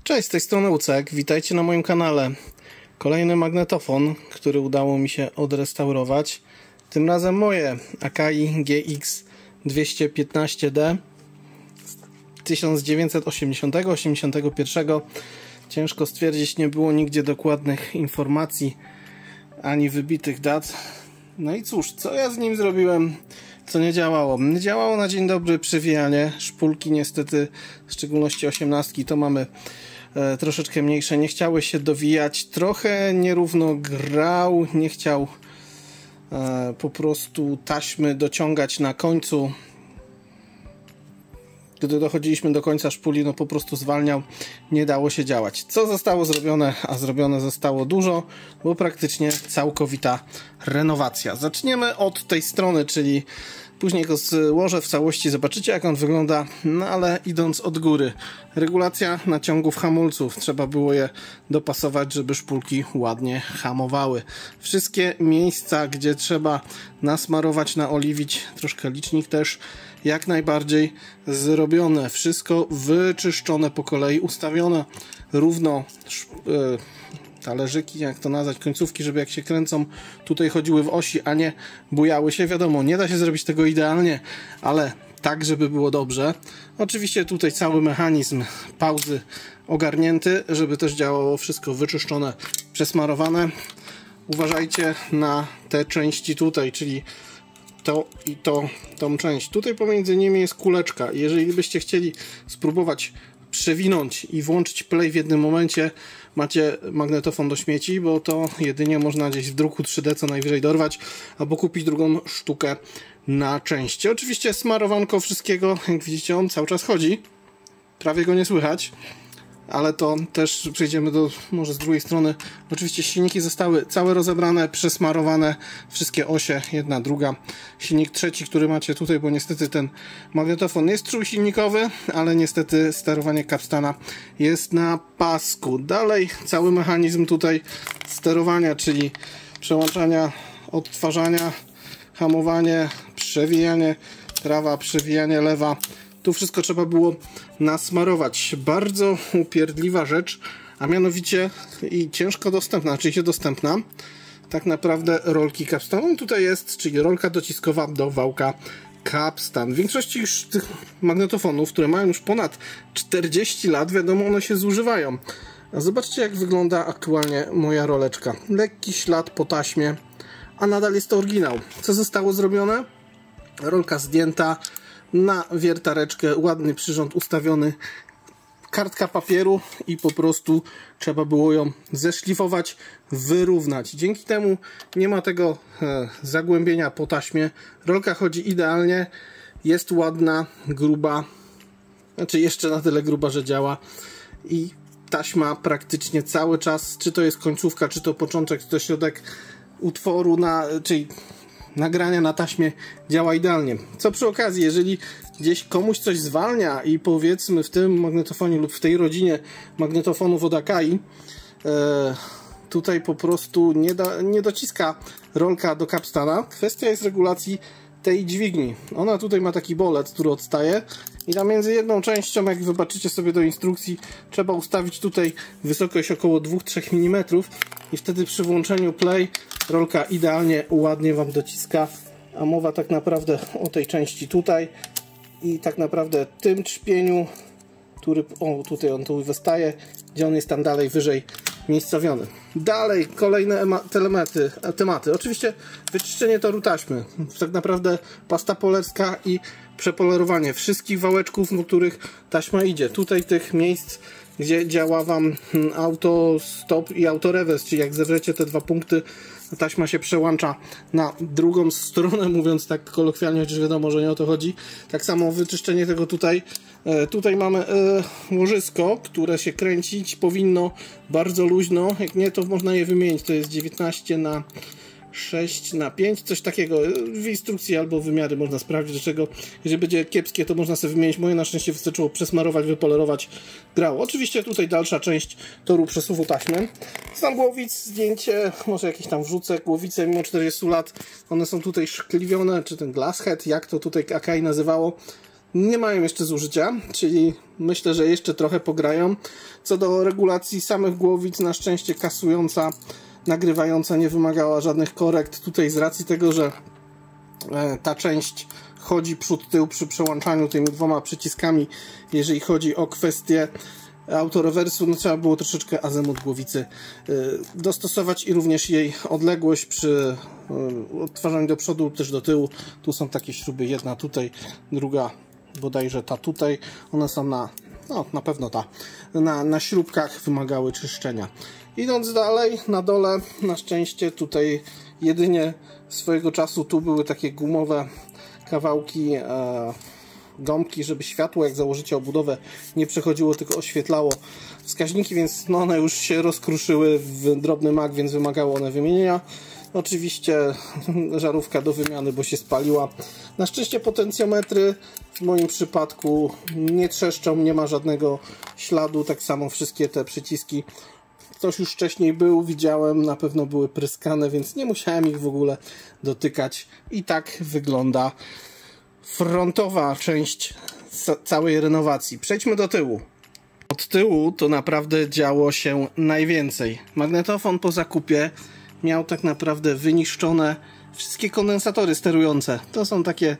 Cześć, z tej strony Ucek, witajcie na moim kanale. Kolejny magnetofon, który udało mi się odrestaurować. Tym razem moje Akai GX 215D z 1980-81. Ciężko stwierdzić, nie było nigdzie dokładnych informacji ani wybitych dat. No i cóż, co ja z nim zrobiłem, co nie działało? Nie działało na dzień dobry przewijanie. Szpulki niestety, w szczególności 18, to mamy troszeczkę mniejsze, nie chciały się dowijać, trochę nierówno grał, nie chciał po prostu taśmy dociągać na końcu. Gdy dochodziliśmy do końca szpuli, no po prostu zwalniał, nie dało się działać. Co zostało zrobione? A zrobione zostało dużo, bo praktycznie całkowita renowacja. Zaczniemy od tej strony, czyli później go złożę w całości, zobaczycie jak on wygląda, no ale idąc od góry. Regulacja naciągów hamulców, trzeba było je dopasować, żeby szpulki ładnie hamowały. Wszystkie miejsca, gdzie trzeba nasmarować, naoliwić, troszkę licznik też, jak najbardziej zrobione. Wszystko wyczyszczone po kolei, ustawione równo talerzyki, jak to nazwać, końcówki, żeby jak się kręcą, tutaj chodziły w osi, a nie bujały się. Wiadomo, nie da się zrobić tego idealnie, ale tak, żeby było dobrze. Oczywiście tutaj cały mechanizm pauzy ogarnięty, żeby też działało wszystko wyczyszczone, przesmarowane. Uważajcie na te części tutaj, czyli to i tą część. Tutaj pomiędzy nimi jest kuleczka. Jeżeli byście chcieli spróbować przewinąć i włączyć play w jednym momencie, macie magnetofon do śmieci, bo to jedynie można gdzieś w druku 3D co najwyżej dorwać, albo kupić drugą sztukę na części. Oczywiście smarowanko wszystkiego, jak widzicie, on cały czas chodzi. Prawie go nie słychać, ale to też przejdziemy do może z drugiej strony. Oczywiście silniki zostały całe rozebrane, przesmarowane, wszystkie osie, jedna, druga. Silnik trzeci, który macie tutaj, bo niestety ten magnetofon jest trójsilnikowy, ale niestety sterowanie Capstana jest na pasku. Dalej cały mechanizm tutaj sterowania, czyli przełączania, odtwarzania, hamowanie, przewijanie prawa, przewijanie lewa. Tu wszystko trzeba było nasmarować. Bardzo upierdliwa rzecz, a mianowicie i ciężko dostępna, czyli się dostępna, tak naprawdę rolki Capstan. Tutaj jest, czyli rolka dociskowa do wałka Capstan. W większości już tych magnetofonów, które mają już ponad 40 lat, wiadomo, one się zużywają. A zobaczcie, jak wygląda aktualnie moja roleczka. Lekki ślad po taśmie, a nadal jest to oryginał. Co zostało zrobione? Rolka zdjęta, na wiertareczkę, ładny przyrząd ustawiony, kartka papieru i po prostu trzeba było ją zeszlifować, wyrównać. Dzięki temu nie ma tego zagłębienia po taśmie. Rolka chodzi idealnie, jest ładna, gruba, znaczy jeszcze na tyle gruba, że działa i taśma praktycznie cały czas, czy to jest końcówka, czy to początek, czy to środek utworu, czyli nagrania na taśmie, działa idealnie. Co przy okazji, jeżeli gdzieś komuś coś zwalnia i powiedzmy w tym magnetofonie lub w tej rodzinie magnetofonów od Akai tutaj po prostu nie dociska rolka do Capstana, kwestia jest regulacji tej dźwigni. Ona tutaj ma taki bolet, który odstaje i tam między jedną częścią, jak zobaczycie sobie do instrukcji, trzeba ustawić tutaj wysokość około 2-3 mm i wtedy przy włączeniu play rolka idealnie, ładnie wam dociska, a mowa tak naprawdę o tej części tutaj i tak naprawdę tym trzpieniu, który, tutaj on tu wystaje, gdzie on jest tam dalej wyżej miejscowiony. Dalej kolejne tematy. Oczywiście wyczyszczenie toru taśmy. Tak naprawdę pasta polerska i przepolerowanie wszystkich wałeczków, do których taśma idzie. Tutaj tych miejsc, gdzie działa wam auto stop i auto reverse, czyli jak zewrzecie te dwa punkty, taśma się przełącza na drugą stronę, mówiąc tak kolokwialnie, chociaż wiadomo, że nie o to chodzi. Tak samo wyczyszczenie tego tutaj. Tutaj mamy łożysko, które się kręcić powinno bardzo luźno. Jak nie, to można je wymienić. To jest 19/6/5, coś takiego. W instrukcji albo wymiary można sprawdzić, do czego. Jeżeli będzie kiepskie, to można sobie wymienić. Moje na szczęście wystarczyło przesmarować, wypolerować, grało. Oczywiście tutaj dalsza część toru przesuwu taśmy. Stan głowic, zdjęcie, może jakieś tam wrzucę. Głowice mimo 40 lat, one są tutaj szkliwione, czy ten glass head, jak to tutaj Akai nazywało. nie mają jeszcze zużycia, czyli myślę, że jeszcze trochę pograją. Co do regulacji samych głowic, na szczęście kasująca, nagrywająca nie wymagała żadnych korekt. Tutaj z racji tego, że ta część chodzi przód-tył przy przełączaniu tymi dwoma przyciskami, jeżeli chodzi o kwestię autorewersu, no trzeba było troszeczkę azymut głowicy dostosować i również jej odległość przy odtwarzaniu do przodu, też do tyłu. Tu są takie śruby, jedna tutaj, druga bodajże ta tutaj. One są na pewno na śrubkach, wymagały czyszczenia. Idąc dalej, na dole na szczęście tutaj jedynie swojego czasu tu były takie gumowe kawałki, gąbki, żeby światło, jak założycie obudowę, nie przechodziło, tylko oświetlało wskaźniki, więc no one już się rozkruszyły w drobny mak, więc wymagało one wymienienia. Oczywiście żarówka do wymiany, bo się spaliła. Na szczęście potencjometry w moim przypadku nie trzeszczą, nie ma żadnego śladu, tak samo wszystkie te przyciski. Ktoś już wcześniej był, widziałem, na pewno były pryskane, więc nie musiałem ich w ogóle dotykać. I tak wygląda frontowa część całej renowacji. Przejdźmy do tyłu. Od tyłu to naprawdę działo się najwięcej. Magnetofon po zakupie miał tak naprawdę wyniszczone wszystkie kondensatory sterujące. To są takie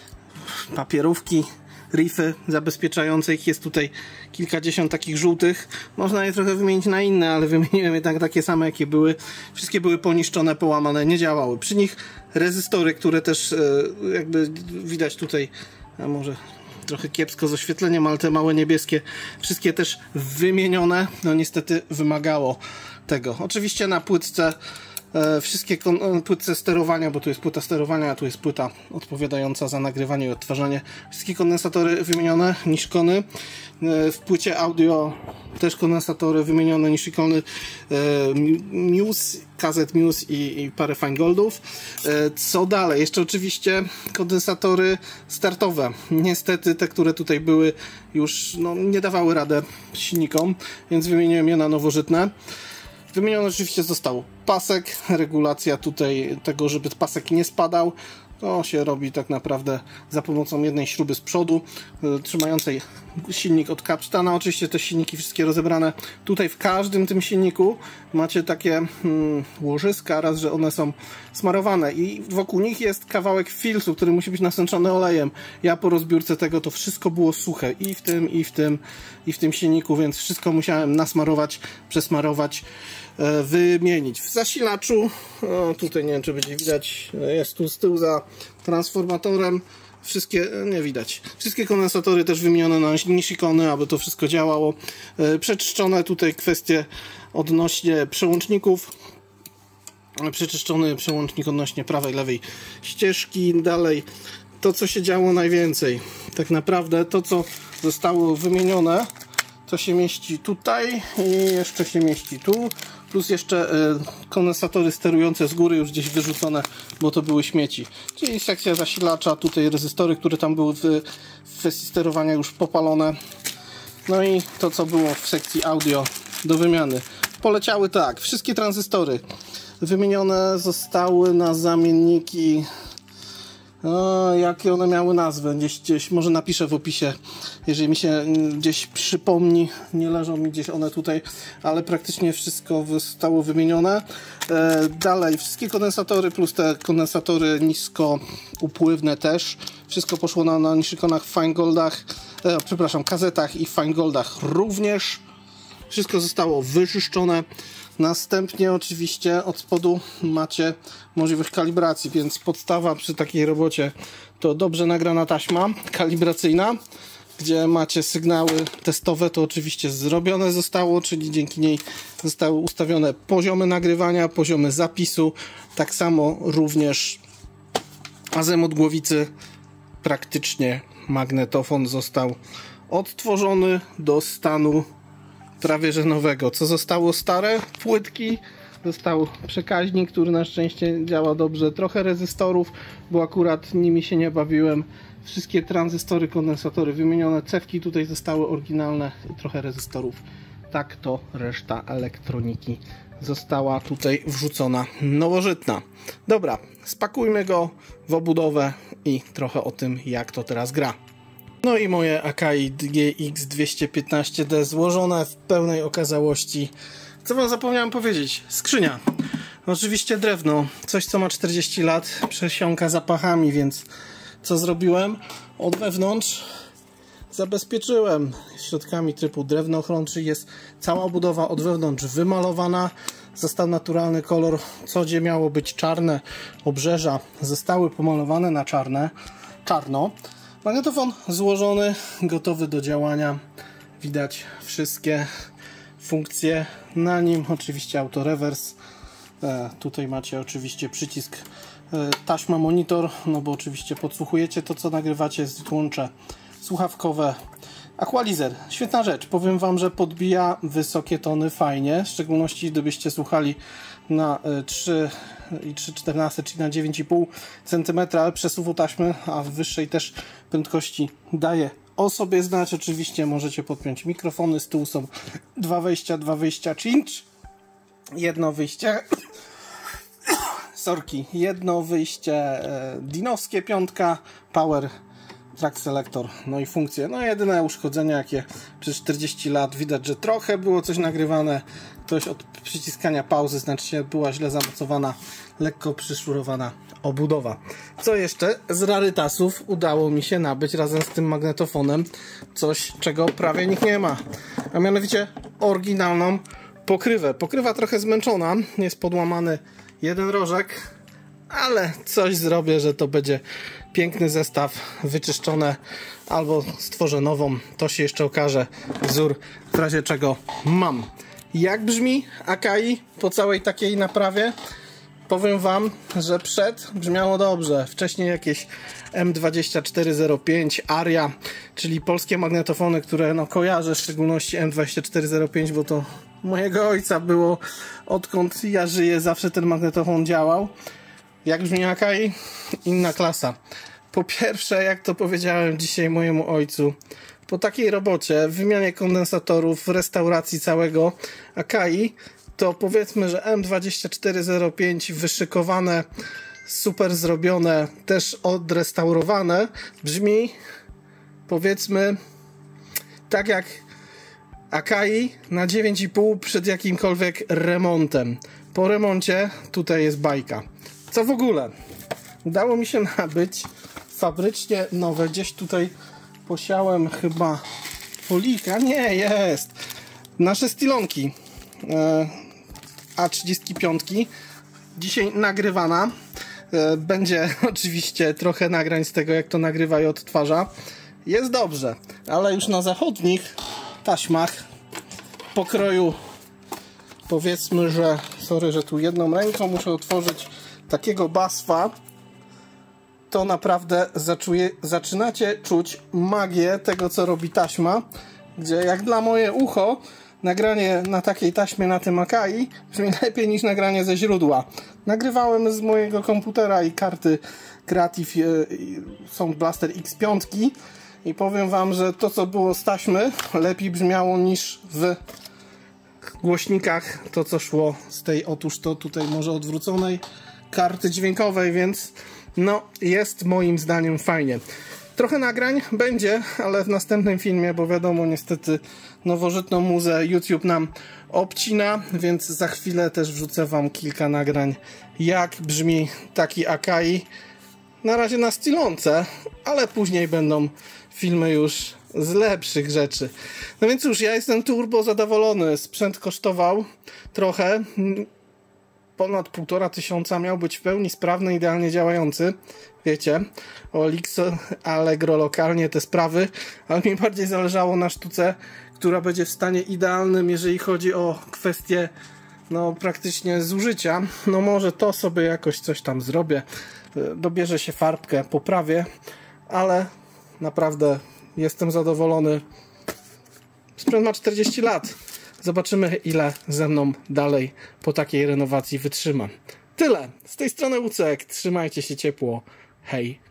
papierówki, riffy zabezpieczające. Ich jest tutaj kilkadziesiąt takich żółtych. Można je trochę wymienić na inne, ale wymieniłem je takie same, jakie były. Wszystkie były poniszczone, połamane, nie działały. Przy nich rezystory, które też jakby widać tutaj, a może trochę kiepsko z oświetleniem, ale te małe niebieskie, wszystkie też wymienione. No niestety wymagało tego. Oczywiście na płytce wszystkie płytce sterowania, bo tu jest płyta sterowania, a tu jest płyta odpowiadająca za nagrywanie i odtwarzanie. Wszystkie kondensatory wymienione, niszikony. W płycie audio też kondensatory wymienione, niszikony, Muse, KZ Muse i parę Feingoldów. Co dalej? Jeszcze oczywiście kondensatory startowe. Niestety te, które tutaj były, już nie dawały radę silnikom, więc wymieniłem je na nowożytne. Wymieniony oczywiście został pasek, regulacja tutaj tego, żeby pasek nie spadał. To się robi tak naprawdę za pomocą jednej śruby z przodu, trzymającej silnik od kapsztana. Oczywiście te silniki wszystkie rozebrane. Tutaj w każdym tym silniku macie takie łożyska, raz, że one są smarowane i wokół nich jest kawałek filtru, który musi być nasączony olejem. Ja po rozbiórce tego to wszystko było suche i w tym silniku, więc wszystko musiałem nasmarować, przesmarować, wymienić. W zasilaczu, tutaj nie wiem, czy będzie widać, jest tu z tyłu za transformatorem, wszystkie, nie widać, wszystkie kondensatory też wymienione na niszikony, aby to wszystko działało. Przeczyszczone tutaj kwestie odnośnie przełączników, przeczyszczony przełącznik odnośnie prawej, lewej ścieżki. Dalej to, co się działo najwięcej, tak naprawdę to, co zostało wymienione, to się mieści tutaj i jeszcze się mieści tu, plus jeszcze kondensatory sterujące z góry już gdzieś wyrzucone, bo to były śmieci. Czyli sekcja zasilacza, tutaj rezystory, które tam były w kwestii sterowania już popalone. No i to, co było w sekcji audio do wymiany. Poleciały tak, wszystkie tranzystory wymienione zostały na zamienniki. Jakie one miały nazwę? Gdzieś może napiszę w opisie, jeżeli mi się gdzieś przypomni. Nie leżą mi gdzieś one tutaj, ale praktycznie wszystko zostało wymienione. Dalej, wszystkie kondensatory plus te kondensatory niskoupływne też. Wszystko poszło na niszykonach, Feingoldach, przepraszam, kazetach i Feingoldach również. Wszystko zostało wyczyszczone. Następnie oczywiście od spodu macie możliwość kalibracji, więc podstawa przy takiej robocie to dobrze nagrana taśma kalibracyjna, gdzie macie sygnały testowe, to oczywiście zrobione zostało, czyli dzięki niej zostały ustawione poziomy nagrywania, poziomy zapisu, tak samo również azymut głowicy, praktycznie magnetofon został odtworzony do stanu prawie że nowego. Co zostało stare? Płytki. Został przekaźnik, który na szczęście działa dobrze. Trochę rezystorów, bo akurat nimi się nie bawiłem. Wszystkie tranzystory, kondensatory wymienione. Cewki tutaj zostały oryginalne. Trochę rezystorów. Tak to reszta elektroniki została tutaj wrzucona nowożytna. Dobra, spakujmy go w obudowę i trochę o tym, jak to teraz gra. No i moje Akai GX215D złożone w pełnej okazałości. Co wam zapomniałem powiedzieć? Skrzynia. Oczywiście drewno. Coś, co ma 40 lat, przesiąka zapachami, więc co zrobiłem? Od wewnątrz zabezpieczyłem środkami typu drewnochron, czyli jest cała budowa od wewnątrz wymalowana. Został naturalny kolor, co gdzie miało być czarne obrzeża, zostały pomalowane na czarno. Magnetofon złożony, gotowy do działania. Widać wszystkie funkcje na nim. Oczywiście autorewers. Tutaj macie oczywiście przycisk taśma monitor, no bo oczywiście podsłuchujecie to, co nagrywacie. Włączę słuchawkowe. Equalizer, świetna rzecz. Powiem wam, że podbija wysokie tony fajnie, w szczególności gdybyście słuchali na 3,14, czyli na 9,5 cm przesuwu taśmy, a w wyższej też prędkości daje o sobie znać. Oczywiście możecie podpiąć mikrofony, z tyłu są dwa wyjścia cinch, jedno wyjście jedno wyjście dinowskie, piątka, power track selector, no i funkcje. No jedyne uszkodzenia jakie przez 40 lat widać, że trochę było coś nagrywane, ktoś od przyciskania pauzy, znaczy była źle zamocowana, lekko przysznurowana obudowa. Co jeszcze? Z rarytasów udało mi się nabyć razem z tym magnetofonem coś, czego prawie nikt nie ma, a mianowicie oryginalną pokrywę. Pokrywa trochę zmęczona, jest podłamany jeden rożek, ale coś zrobię, że to będzie piękny zestaw, wyczyszczone, albo stworzę nową, to się jeszcze okaże. Wzór, w razie czego mam. Jak brzmi Akai po całej takiej naprawie? Powiem wam, że przed brzmiało dobrze. Wcześniej jakieś M2405, Aria, czyli polskie magnetofony, które no kojarzę, w szczególności M2405, bo to mojego ojca było, odkąd ja żyję, zawsze ten magnetofon działał. Jak brzmi Akai? Inna klasa. Po pierwsze, jak to powiedziałem dzisiaj mojemu ojcu, po takiej robocie, w wymianie kondensatorów, restauracji całego Akai, to powiedzmy, że M2405 wyszykowane, super zrobione, też odrestaurowane, brzmi, powiedzmy, tak jak Akai na 9,5 przed jakimkolwiek remontem. Po remoncie tutaj jest bajka. Co w ogóle? Udało mi się nabyć fabrycznie nowe. Gdzieś tutaj posiałem chyba folika. Nie, jest. Nasze stylonki A35. Dzisiaj nagrywana. Będzie oczywiście trochę nagrań z tego, jak to nagrywa i odtwarza. Jest dobrze, ale już na zachodnich taśmach pokroju, powiedzmy, że sorry, że tu jedną ręką muszę otworzyć takiego basfa, to naprawdę zaczynacie czuć magię tego, co robi taśma, gdzie jak dla moje ucho nagranie na takiej taśmie na tym Akai brzmi lepiej niż nagranie ze źródła. Nagrywałem z mojego komputera i karty Creative Sound Blaster X5 i powiem wam, że to, co było z taśmy, lepiej brzmiało niż w głośnikach to, co szło z tej, otóż to tutaj może odwróconej karty dźwiękowej, więc no jest moim zdaniem fajnie. Trochę nagrań będzie, ale w następnym filmie, bo wiadomo, niestety nowożytną muzę YouTube nam obcina, więc za chwilę też wrzucę wam kilka nagrań, jak brzmi taki Akai. Na razie na stylonce, ale później będą filmy już z lepszych rzeczy. No więc cóż, ja jestem turbo zadowolony. Sprzęt kosztował trochę. Ponad 1500 miał być w pełni sprawny, idealnie działający. Wiecie, OLX, Allegro, lokalnie te sprawy, ale mi bardziej zależało na sztuce, która będzie w stanie idealnym, jeżeli chodzi o kwestie no praktycznie zużycia. No może to sobie jakoś coś tam zrobię. Dobierze się farbkę, poprawię, ale naprawdę jestem zadowolony. Sprzęt ma 40 lat. Zobaczymy, ile ze mną dalej po takiej renowacji wytrzyma. Tyle. Z tej strony Łucek. Trzymajcie się ciepło. Hej.